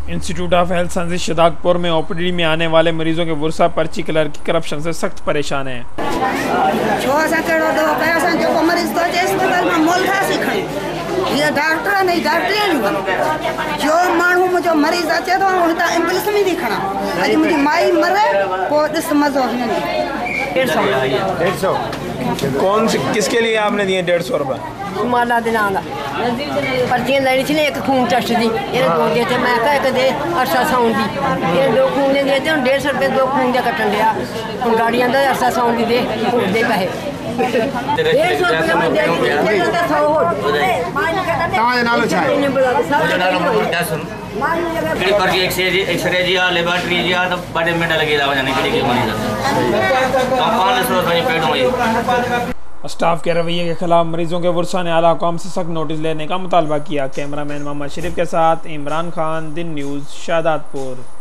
Institute of health sciences Shahdatpur में OPD में आने वाले मरीजों के वर्षा पर्ची कलर की करप्शन से सख्त परेशान है। डॉक्टर नहीं जो मानू मुझे मरीज अचे तो एम्बुलेंस में दिखना अज मुझी माई मरे को मजो 150 कौन से किसके लिए आपने दिए 150 रुपये? माला दिना पर्चियाँ लड़ी थी एक खून टेस्ट दी ये 2 दिए थे मैं कहा एक दे अरसा साउंड दी ये 2 खून ने दिए थे 150 रुपये 2 खून का कट्टन दिया हम गाड़ियाँ दे अरसा साउंड दे पैसे स्टाफ के रवैये के खिलाफ मरीजों के वर्षा ने आला हुकाम से सख्त नोटिस लेने का मुतालबा किया। कैमरामैन मोहम्मद शरीफ के साथ इमरान खान, दिन न्यूज़, शाहदातपुर।